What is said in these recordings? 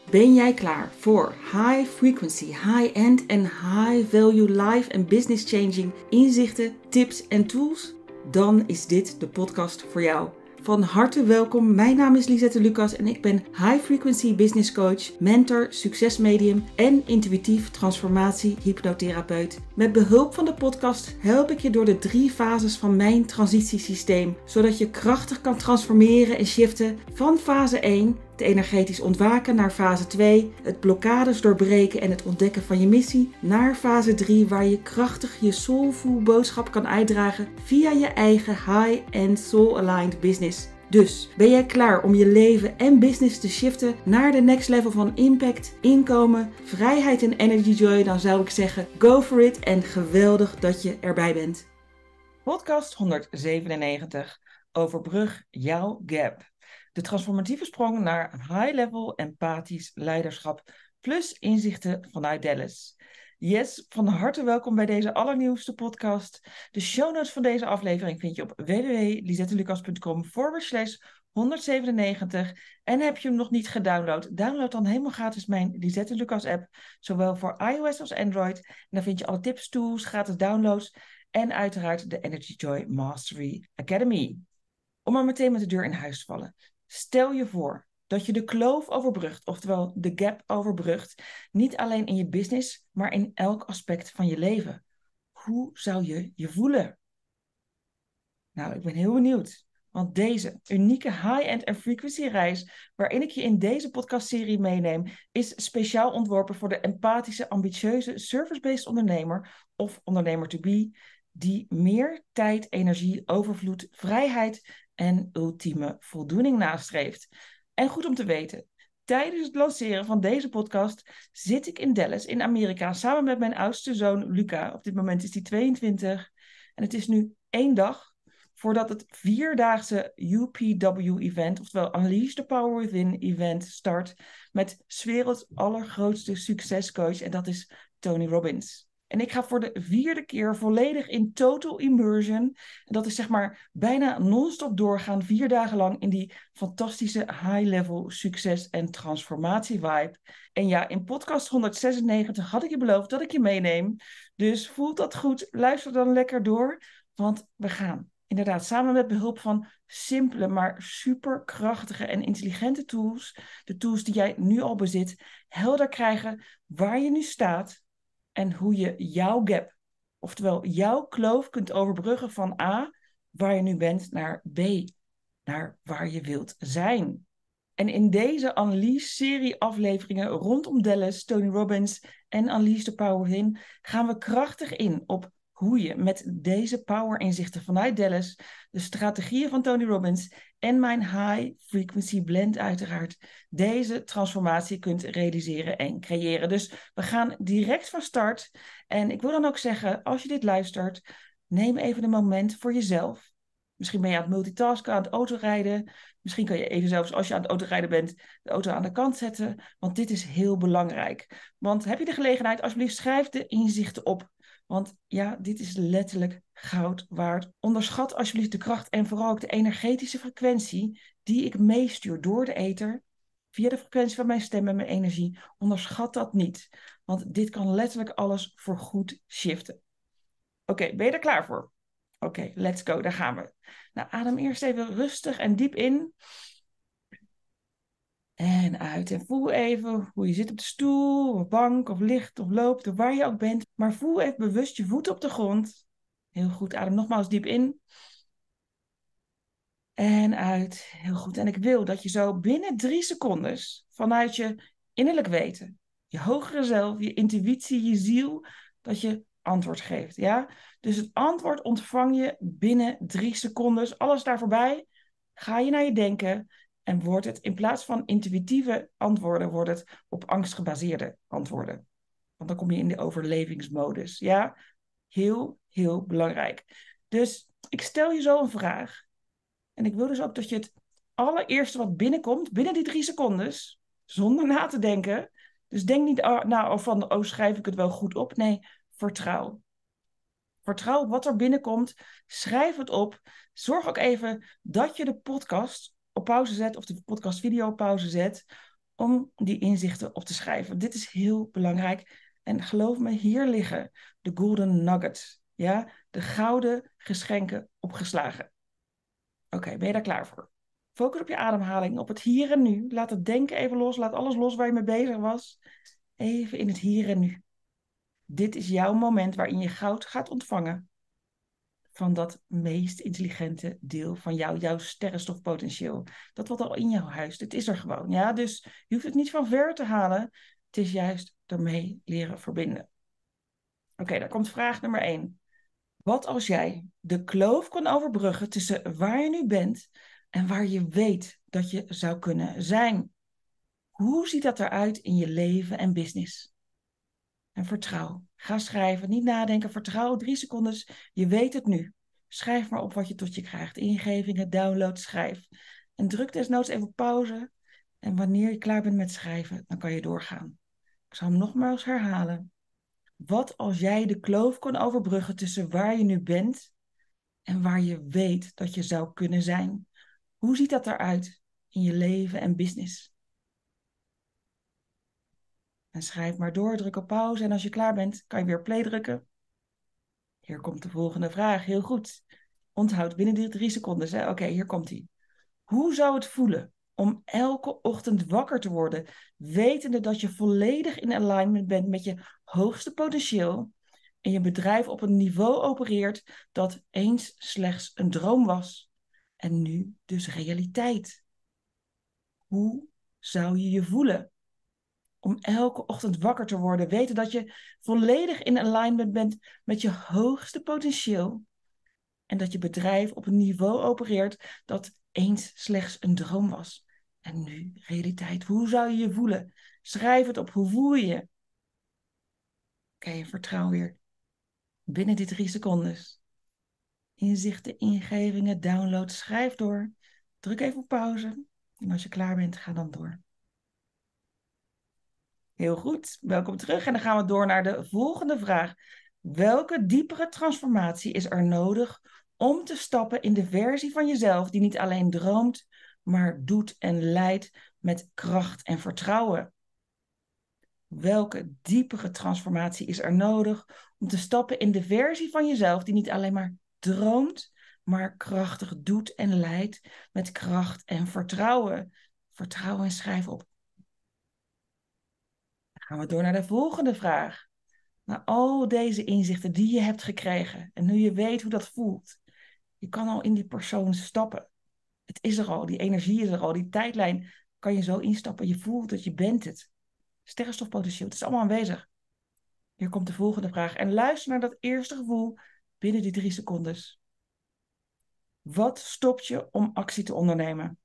Ben jij klaar voor high frequency, high-end en high-value life en business changing inzichten, tips en tools? Dan is dit de podcast voor jou. Van harte welkom, mijn naam is Lisette Lucas en ik ben High Frequency Business Coach, mentor, succesmedium en intuïtief transformatie hypnotherapeut. Met behulp van de podcast help ik je door de 3 fases van mijn transitiesysteem, zodat je krachtig kan transformeren en shiften van fase 1, het energetisch ontwaken, naar fase 2, het blokkades doorbreken en het ontdekken van je missie, naar fase 3, waar je krachtig je soulful boodschap kan uitdragen via je eigen high-end soul-aligned business. Dus, ben jij klaar om je leven en business te shiften naar de next level van impact, inkomen, vrijheid en energy joy? Dan zou ik zeggen, go for it en geweldig dat je erbij bent. Podcast 197, overbrug jouw gap. De transformatieve sprong naar high-level empathisch leiderschap plus inzichten vanuit Dallas. Yes, van harte welkom bij deze allernieuwste podcast. De show notes van deze aflevering vind je op www.lisettelucas.com/197. En heb je hem nog niet gedownload, download dan helemaal gratis mijn Lisette Lucas app, zowel voor iOS als Android. En dan vind je alle tips, tools, gratis downloads en uiteraard de Energy Joy Mastery Academy. Om maar meteen met de deur in huis te vallen. Stel je voor dat je de kloof overbrugt, oftewel de gap overbrugt, niet alleen in je business, maar in elk aspect van je leven. Hoe zou je je voelen? Nou, ik ben heel benieuwd. Want deze unieke high-end en frequency reis, waarin ik je in deze podcastserie meeneem, is speciaal ontworpen voor de empathische, ambitieuze, service-based ondernemer of ondernemer to be, die meer tijd, energie, overvloed, vrijheid en ultieme voldoening nastreeft. En goed om te weten, tijdens het lanceren van deze podcast zit ik in Dallas in Amerika samen met mijn oudste zoon Luca. Op dit moment is hij 22 en het is nu 1 dag voordat het 4-daagse UPW-event, oftewel Unleash the Power Within-event, start met 's werelds allergrootste succescoach en dat is Tony Robbins. En ik ga voor de 4e keer volledig in total immersion. En dat is zeg maar bijna non-stop doorgaan, 4 dagen lang in die fantastische high-level succes- en transformatie-vibe. En ja, in podcast 196 had ik je beloofd dat ik je meeneem. Dus voelt dat goed? Luister dan lekker door, want we gaan inderdaad samen met behulp van simpele, maar superkrachtige en intelligente tools, de tools die jij nu al bezit, helder krijgen waar je nu staat en hoe je jouw gap, oftewel jouw kloof, kunt overbruggen van A, waar je nu bent, naar B, naar waar je wilt zijn. En in deze Unleash-serie afleveringen rondom Dallas, Tony Robbins en Unleash the Power Within gaan we krachtig in op hoe je met deze power inzichten vanuit Dallas, de strategieën van Tony Robbins en mijn high frequency blend uiteraard, deze transformatie kunt realiseren en creëren. Dus we gaan direct van start. En ik wil dan ook zeggen, als je dit luistert, neem even een moment voor jezelf. Misschien ben je aan het multitasken, aan het autorijden. Misschien kan je even zelfs, als je aan het autorijden bent, de auto aan de kant zetten. Want dit is heel belangrijk. Want heb je de gelegenheid, alsjeblieft schrijf de inzichten op. Want ja, dit is letterlijk goud waard. Onderschat alsjeblieft de kracht en vooral ook de energetische frequentie die ik meestuur door de ether. Via de frequentie van mijn stem en mijn energie. Onderschat dat niet. Want dit kan letterlijk alles voor goed shiften. Oké, ben je er klaar voor? Oké, let's go, daar gaan we. Nou, adem eerst even rustig en diep in. En uit. En voel even hoe je zit op de stoel, of bank, of ligt, of loopt, of waar je ook bent. Maar voel even bewust je voeten op de grond. Heel goed, adem nogmaals diep in. En uit. Heel goed. En ik wil dat je zo binnen 3 seconden vanuit je innerlijk weten, je hogere zelf, je intuïtie, je ziel, dat je antwoord geeft. Ja? Dus het antwoord ontvang je binnen 3 seconden. Alles daar voorbij, ga je naar je denken en wordt het in plaats van intuïtieve antwoorden, wordt het op angst gebaseerde antwoorden. Want dan kom je in de overlevingsmodus. Ja? Heel, heel belangrijk. Dus ik stel je zo een vraag. En ik wil dus ook dat je het allereerste wat binnenkomt, binnen die 3 seconden, zonder na te denken. Dus denk niet nou van, oh, schrijf ik het wel goed op? Nee, vertrouw. Vertrouw op wat er binnenkomt. Schrijf het op. Zorg ook even dat je de podcast op pauze zet of de podcastvideo op pauze zet. om die inzichten op te schrijven. Dit is heel belangrijk. En geloof me, hier liggen de golden nuggets. Ja, de gouden geschenken opgeslagen. Oké, ben je daar klaar voor? Focus op je ademhaling, op het hier en nu. Laat het denken even los, laat alles los waar je mee bezig was. Even in het hier en nu. Dit is jouw moment waarin je goud gaat ontvangen van dat meest intelligente deel van jou, jouw sterrenstofpotentieel. Dat wat al in jou huist, het is er gewoon. Ja? Dus je hoeft het niet van ver te halen. Het is juist ermee leren verbinden. Oké, daar komt vraag nummer 1. Wat als jij de kloof kon overbruggen tussen waar je nu bent en waar je weet dat je zou kunnen zijn? Hoe ziet dat eruit in je leven en business? En vertrouw. Ga schrijven, niet nadenken, vertrouw 3 seconden. Je weet het nu. Schrijf maar op wat je tot je krijgt. Ingevingen, download, schrijf. En druk desnoods even op pauze. En wanneer je klaar bent met schrijven, dan kan je doorgaan. Ik zal hem nogmaals herhalen. Wat als jij de kloof kon overbruggen tussen waar je nu bent en waar je weet dat je zou kunnen zijn? Hoe ziet dat eruit in je leven en business? En schrijf maar door, druk op pauze en als je klaar bent, kan je weer play drukken. Hier komt de volgende vraag, heel goed. Onthoud binnen die 3 seconden. Oké, hier komt ie. Hoe zou het voelen om elke ochtend wakker te worden, wetende dat je volledig in alignment bent met je hoogste potentieel en je bedrijf op een niveau opereert dat eens slechts een droom was en nu dus realiteit? Hoe zou je je voelen om elke ochtend wakker te worden, weten dat je volledig in alignment bent met je hoogste potentieel en dat je bedrijf op een niveau opereert dat eens slechts een droom was en nu realiteit? Hoe zou je je voelen? Schrijf het op. Hoe voel je je? Oké, vertrouw weer. Binnen die 3 seconden. Inzichten, ingevingen, download, schrijf door. Druk even op pauze. En als je klaar bent, ga dan door. Heel goed, welkom terug. En dan gaan we door naar de volgende vraag. Welke diepere transformatie is er nodig om te stappen in de versie van jezelf die niet alleen droomt, maar doet en leidt met kracht en vertrouwen? Welke diepere transformatie is er nodig om te stappen in de versie van jezelf die niet alleen maar droomt, maar krachtig doet en leidt met kracht en vertrouwen? Vertrouwen en schrijf op. Dan gaan we door naar de volgende vraag. Na al deze inzichten die je hebt gekregen en nu je weet hoe dat voelt, je kan al in die persoon stappen. Het is er al, die energie is er al, die tijdlijn kan je zo instappen. Je voelt het, je bent het. Sterrenstofpotentieel, het is allemaal aanwezig. Hier komt de volgende vraag. En luister naar dat eerste gevoel binnen die 3 seconden. Wat stopt je om actie te ondernemen?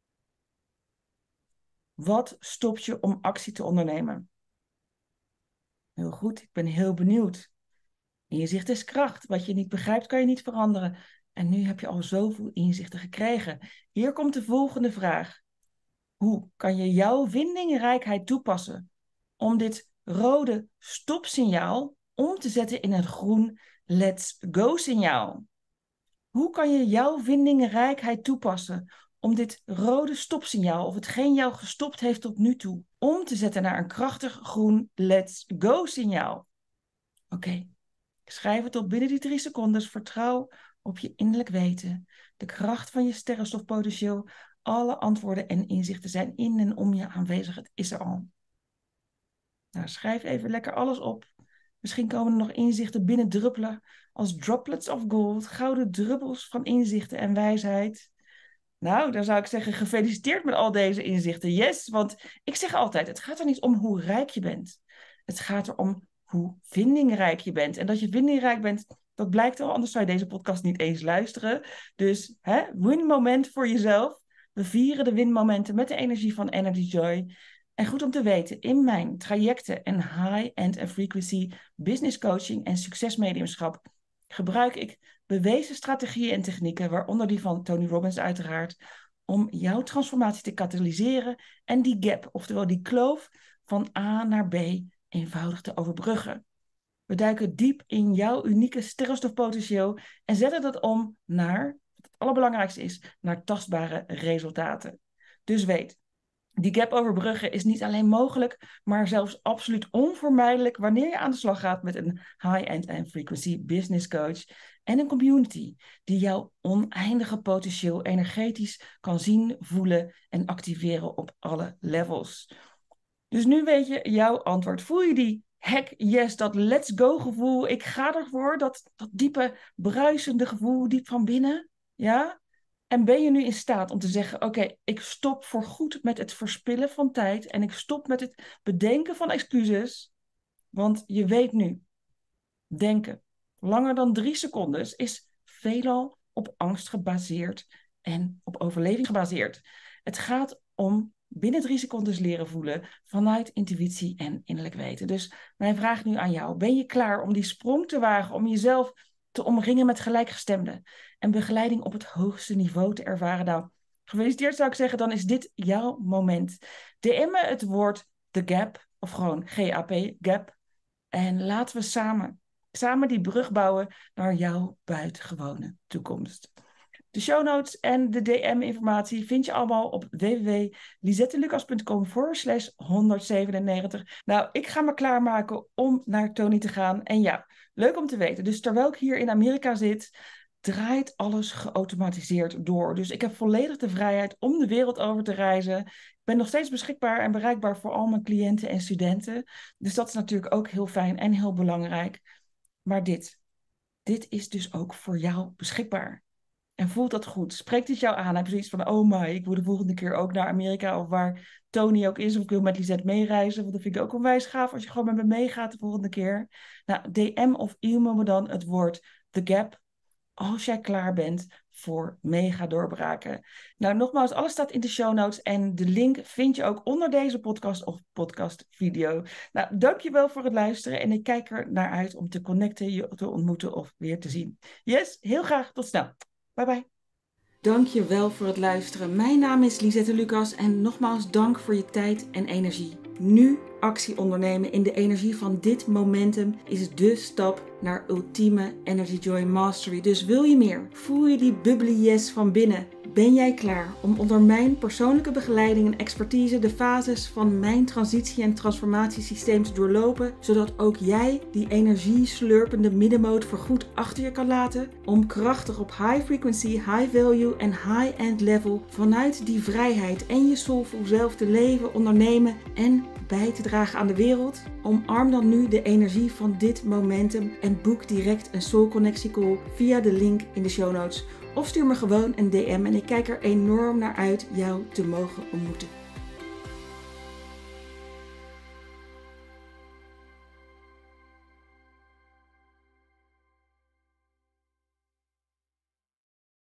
Wat stopt je om actie te ondernemen? Heel goed, ik ben heel benieuwd. Inzicht is kracht. Wat je niet begrijpt, kan je niet veranderen. En nu heb je al zoveel inzichten gekregen. Hier komt de volgende vraag. Hoe kan je jouw vindingrijkheid toepassen om dit rode stopsignaal om te zetten in een groen let's go signaal? Hoe kan je jouw vindingrijkheid toepassen om dit rode stopsignaal, of hetgeen jou gestopt heeft tot nu toe, om te zetten naar een krachtig groen let's go signaal? Oké. Schrijf het op binnen die 3 seconden. Vertrouw op je innerlijk weten. De kracht van je sterrenstofpotentieel. Alle antwoorden en inzichten zijn in en om je aanwezig. Het is er al. Nou, schrijf even lekker alles op. Misschien komen er nog inzichten binnen druppelen. Als droplets of gold. Gouden druppels van inzichten en wijsheid. Nou, dan zou ik zeggen, gefeliciteerd met al deze inzichten. Yes, want ik zeg altijd, het gaat er niet om hoe rijk je bent. Het gaat erom hoe vindingrijk je bent. En dat je vindingrijk bent, dat blijkt al, anders zou je deze podcast niet eens luisteren. Dus win-moment voor jezelf. We vieren de winmomenten met de energie van Energy Joy. En goed om te weten, in mijn trajecten en high-end en frequency business coaching en succesmediumschap gebruik ik bewezen strategieën en technieken, waaronder die van Tony Robbins uiteraard, om jouw transformatie te katalyseren en die gap, oftewel die kloof van A naar B, eenvoudig te overbruggen. We duiken diep in jouw unieke sterrenstofpotentieel en zetten dat om naar, wat het allerbelangrijkste is, naar tastbare resultaten. Dus weet, Die gap overbruggen is niet alleen mogelijk, maar zelfs absoluut onvermijdelijk wanneer je aan de slag gaat met een high-end and frequency business coach en een community die jouw oneindige potentieel energetisch kan zien, voelen en activeren op alle levels. Dus nu weet je jouw antwoord. Voel je die heck yes, dat let's go gevoel? Ik ga ervoor, dat diepe bruisende gevoel diep van binnen? Ja? En ben je nu in staat om te zeggen, oké, ik stop voorgoed met het verspillen van tijd en ik stop met het bedenken van excuses, want je weet nu, denken langer dan 3 seconden is veelal op angst gebaseerd en op overleving gebaseerd. Het gaat om binnen 3 seconden leren voelen vanuit intuïtie en innerlijk weten. Dus mijn vraag nu aan jou, ben je klaar om die sprong te wagen, om jezelf te omringen met gelijkgestemden en begeleiding op het hoogste niveau te ervaren? Nou, gefeliciteerd zou ik zeggen, dan is dit jouw moment. DM me het woord The Gap, of gewoon GAP, Gap, en laten we samen die brug bouwen naar jouw buitengewone toekomst. De show notes en de DM-informatie vind je allemaal op www.lisettelucas.com/197. Nou, ik ga me klaarmaken om naar Tony te gaan. En ja, leuk om te weten. Dus terwijl ik hier in Amerika zit, draait alles geautomatiseerd door. Dus ik heb volledig de vrijheid om de wereld over te reizen. Ik ben nog steeds beschikbaar en bereikbaar voor al mijn cliënten en studenten. Dus dat is natuurlijk ook heel fijn en heel belangrijk. Maar dit is dus ook voor jou beschikbaar. En voelt dat goed? Spreekt het jou aan? Heb je zoiets van, oh my, ik wil de volgende keer ook naar Amerika of waar Tony ook is, of ik wil met Lisette meereizen, want dat vind ik ook onwijs gaaf als je gewoon met me meegaat de volgende keer. Nou, DM of e-mail me dan het woord The Gap als jij klaar bent voor mega doorbraken. Nou, nogmaals, alles staat in de show notes en de link vind je ook onder deze podcast of podcastvideo. Nou, dankjewel voor het luisteren en ik kijk er naar uit om te connecten, je te ontmoeten of weer te zien. Yes, heel graag. Tot snel. Bye bye. Dankjewel voor het luisteren. Mijn naam is Lisette Lucas en nogmaals dank voor je tijd en energie. Nu actie ondernemen in de energie van dit momentum is de stap naar ultieme Energy Joy Mastery. Dus wil je meer? Voel je die bubbly yes van binnen? Ben jij klaar om onder mijn persoonlijke begeleiding en expertise de fases van mijn transitie- en transformatiesysteem te doorlopen, zodat ook jij die energieslurpende middenmoot voorgoed achter je kan laten, om krachtig op high frequency, high value en high-end level vanuit die vrijheid en je soulful zelf te leven, ondernemen en bij te dragen aan de wereld? Omarm dan nu de energie van dit momentum en boek direct een Soul Connectie Call via de link in de show notes. Of stuur me gewoon een DM en ik kijk er enorm naar uit jou te mogen ontmoeten.